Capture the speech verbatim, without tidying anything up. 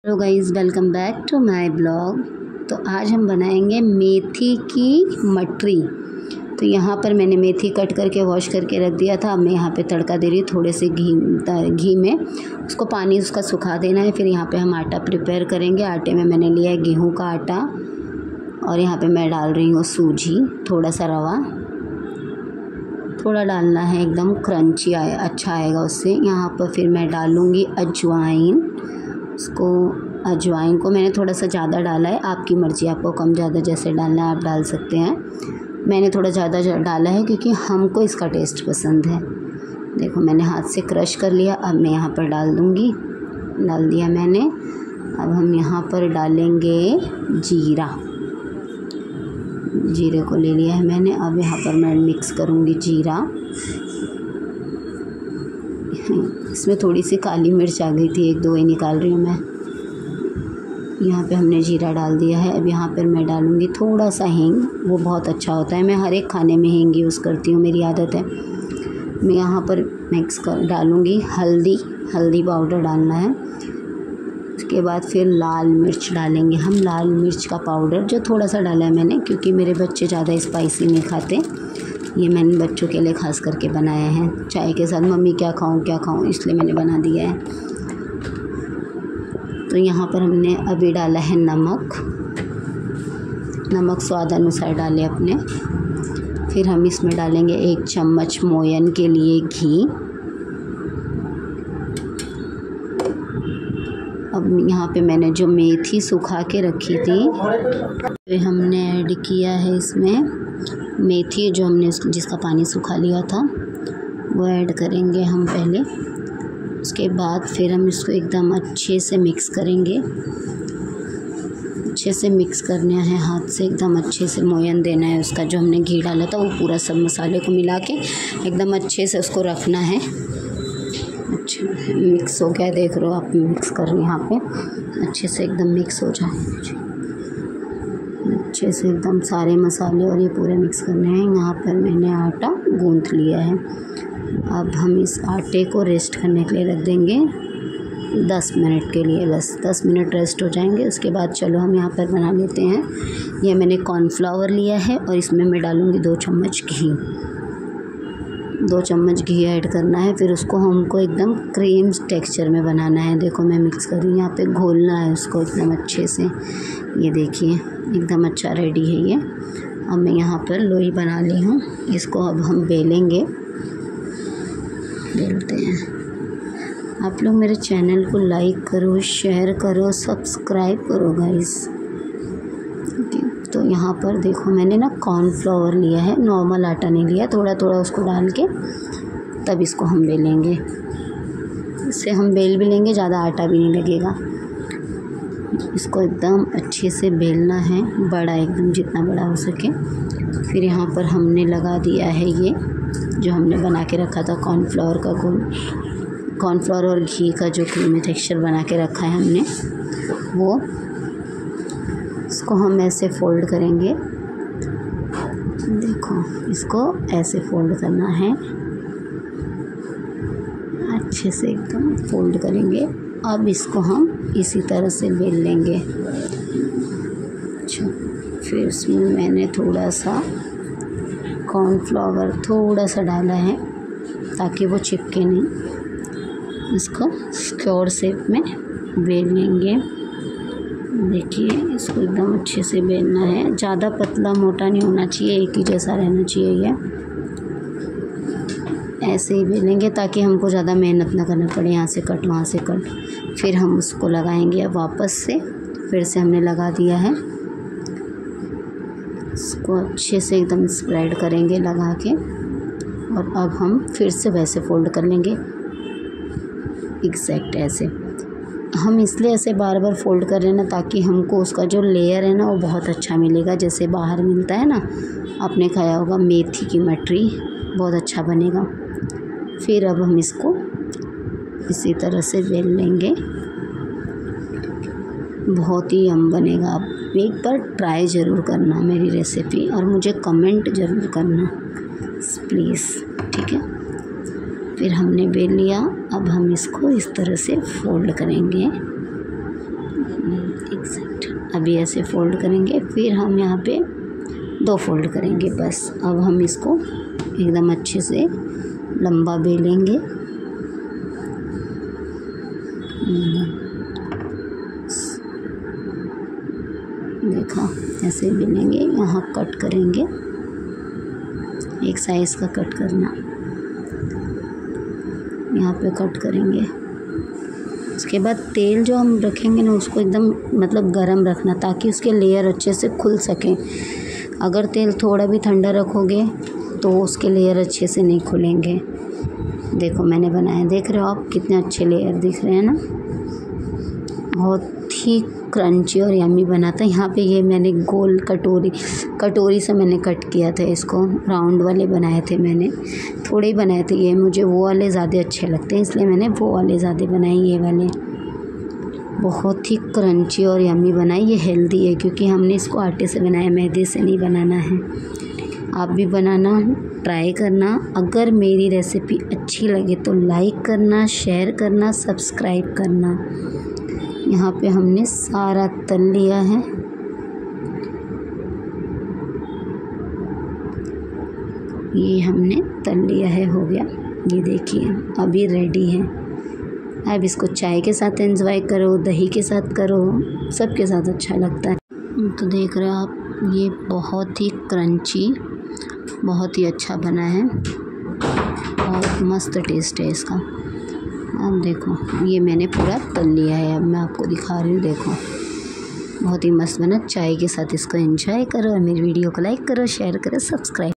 Hello guys, welcome back to my blog. तो आज हम बनाएंगे मेथी की मटरी। तो यहाँ पर मैंने मेथी कट करके वॉश करके रख दिया था। अब मैं यहाँ पे तड़का दे रही हूँ थोड़े से घी घी में। उसको पानी उसका सुखा देना है। फिर यहाँ पे हम आटा प्रिपेयर करेंगे। आटे में मैंने लिया है गेहूँ का आटा और यहाँ पे मैं डाल रही हूँ सूजी, थोड़ा सा रवा थोड़ा डालना है, एकदम क्रंची आए अच्छा आएगा उससे। यहाँ पर फिर मैं डालूँगी अजवाइन। उसको अजवाइन को मैंने थोड़ा सा ज़्यादा डाला है, आपकी मर्ज़ी, आपको कम ज़्यादा जैसे डालना है आप डाल सकते हैं। मैंने थोड़ा ज़्यादा डाला है क्योंकि हमको इसका टेस्ट पसंद है। देखो मैंने हाथ से क्रश कर लिया। अब मैं यहाँ पर डाल दूँगी, डाल दिया मैंने। अब हम यहाँ पर डालेंगे जीरा, जीरे को ले लिया है मैंने। अब यहाँ पर मैं मिक्स करूँगी जीरा। इसमें थोड़ी सी काली मिर्च आ गई थी, एक दो ही निकाल रही हूँ मैं। यहाँ पे हमने जीरा डाल दिया है। अब यहाँ पर मैं डालूँगी थोड़ा सा हींग, वो बहुत अच्छा होता है। मैं हर एक खाने में हींग यूज़ करती हूँ, मेरी आदत है। मैं यहाँ पर मिक्स कर डालूँगी हल्दी, हल्दी पाउडर डालना है। उसके बाद फिर लाल मिर्च डालेंगे हम, लाल मिर्च का पाउडर जो थोड़ा सा डाला है मैंने, क्योंकि मेरे बच्चे ज़्यादा स्पाइसी नहीं खाते। ये मैंने बच्चों के लिए ख़ास करके बनाया है। चाय के साथ मम्मी क्या खाऊं क्या खाऊं, इसलिए मैंने बना दिया है। तो यहाँ पर हमने अभी डाला है नमक, नमक स्वाद अनुसार डालें अपने। फिर हम इसमें डालेंगे एक चम्मच मोयन के लिए घी। अब यहाँ पे मैंने जो मेथी सुखा के रखी थी वे हमने ऐड किया है इसमें। मेथी जो हमने जिसका पानी सुखा लिया था वो ऐड करेंगे हम पहले। उसके बाद फिर हम इसको एकदम अच्छे से मिक्स करेंगे। अच्छे से मिक्स करना है हाथ से, एकदम अच्छे से मोयन देना है उसका। जो हमने घी डाला था वो पूरा सब मसाले को मिला के एकदम अच्छे से उसको रखना है। अच्छा मिक्स हो गया, देख रहे हो आप, मिक्स कर रही हैं यहाँ पे। अच्छे से एकदम मिक्स हो जाए, अच्छे से एकदम सारे मसाले और ये पूरे मिक्स करने हैं। यहाँ पर मैंने आटा गूंथ लिया है। अब हम इस आटे को रेस्ट करने के लिए रख देंगे दस मिनट के लिए, बस दस मिनट रेस्ट हो जाएंगे। उसके बाद चलो हम यहाँ पर बना लेते हैं। ये मैंने कॉर्नफ्लावर लिया है और इसमें मैं डालूँगी दो चम्मच घी, दो चम्मच घी ऐड करना है। फिर उसको हमको एकदम क्रीम टेक्सचर में बनाना है। देखो मैं मिक्स कर रही हूँ, यहाँ पे घोलना है उसको एकदम अच्छे से। ये देखिए एकदम अच्छा रेडी है ये। अब मैं यहाँ पर लोई बना ली हूँ, इसको अब हम बेलेंगे, बेलते हैं। आप लोग मेरे चैनल को लाइक करो, शेयर करो, सब्सक्राइब करो गाइस। तो यहाँ पर देखो मैंने ना कॉर्नफ्लावर लिया है, नॉर्मल आटा नहीं लिया, थोड़ा थोड़ा उसको डाल के तब इसको हम बेलेंगे। इससे हम बेल भी लेंगे, ज़्यादा आटा भी नहीं लगेगा। इसको एकदम अच्छे से बेलना है, बड़ा एकदम जितना बड़ा हो सके। फिर यहाँ पर हमने लगा दिया है ये जो हमने बना के रखा था कॉर्नफ्लावर का घोल, कॉर्नफ्लावर और घी का जो क्रीमी टेक्सचर बना के रखा है हमने वो। इसको हम ऐसे फोल्ड करेंगे, देखो इसको ऐसे फोल्ड करना है, अच्छे से एकदम फोल्ड करेंगे। अब इसको हम इसी तरह से बेल लेंगे। अच्छा फिर इसमें मैंने थोड़ा सा कॉर्नफ्लावर थोड़ा सा डाला है ताकि वो चिपके नहीं। इसको स्क्वायर शेप में बेल लेंगे। देखिए इसको एकदम अच्छे से बेलना है, ज़्यादा पतला मोटा नहीं होना चाहिए, एक ही जैसा रहना चाहिए ये। ऐसे ही बेलेंगे ताकि हमको ज़्यादा मेहनत ना करना पड़े, यहाँ से कट वहाँ से कट। फिर हम उसको लगाएंगे अब वापस से, फिर से हमने लगा दिया है। इसको अच्छे से एकदम स्प्रेड करेंगे लगा के, और अब हम फिर से वैसे फोल्ड कर लेंगे एग्जैक्ट ऐसे। हम इसलिए ऐसे बार बार फोल्ड कर रहे हैं ना ताकि हमको उसका जो लेयर है ना वो बहुत अच्छा मिलेगा, जैसे बाहर मिलता है ना, आपने खाया होगा मेथी की मटरी, बहुत अच्छा बनेगा। फिर अब हम इसको इसी तरह से बेल लेंगे, बहुत ही यम बनेगा। आप एक बार ट्राई ज़रूर करना मेरी रेसिपी और मुझे कमेंट ज़रूर करना प्लीज़, ठीक है। फिर हमने बेल लिया। अब हम इसको इस तरह से फोल्ड करेंगे, एक सेकंड, अभी ऐसे फोल्ड करेंगे, फिर हम यहाँ पे दो फोल्ड करेंगे बस। अब हम इसको एकदम अच्छे से लंबा बेलेंगे। देखा, ऐसे बेलेंगे, यहाँ कट करेंगे, एक साइज़ का कट करना, यहाँ पे कट करेंगे। उसके बाद तेल जो हम रखेंगे ना उसको एकदम मतलब गरम रखना ताकि उसके लेयर अच्छे से खुल सकें। अगर तेल थोड़ा भी ठंडा रखोगे तो उसके लेयर अच्छे से नहीं खुलेंगे। देखो मैंने बनाया, देख रहे हो आप कितने अच्छे लेयर दिख रहे हैं ना, बहुत ही क्रंची और यम्मी बना था। यहाँ पे ये मैंने गोल कटोरी कटोरी से मैंने कट किया था इसको, राउंड वाले बनाए थे मैंने, थोड़े ही बनाए थे ये, मुझे वो वाले ज़्यादा अच्छे लगते हैं इसलिए मैंने वो वाले ज़्यादा बनाए। ये वाले बहुत ही क्रंची और यम्मी बनाई। ये हेल्दी है क्योंकि हमने इसको आटे से बनाया, मैदे से नहीं बनाना है। आप भी बनाना, ट्राई करना। अगर मेरी रेसिपी अच्छी लगे तो लाइक करना, शेयर करना, सब्सक्राइब करना। यहाँ पे हमने सारा तल लिया है। ये हमने तल लिया है, हो गया। ये देखिए अभी रेडी है। अब इसको चाय के साथ एंजॉय करो, दही के साथ करो, सबके साथ अच्छा लगता है। तो देख रहे हो आप, ये बहुत ही क्रंची, बहुत ही अच्छा बना है, बहुत मस्त टेस्ट है इसका। अब देखो ये मैंने पूरा तल लिया है, अब मैं आपको दिखा रही हूँ। देखो बहुत ही मस्त बना। चाय के साथ इसको एंजॉय करो और मेरी वीडियो को लाइक करो, शेयर करो, सब्सक्राइब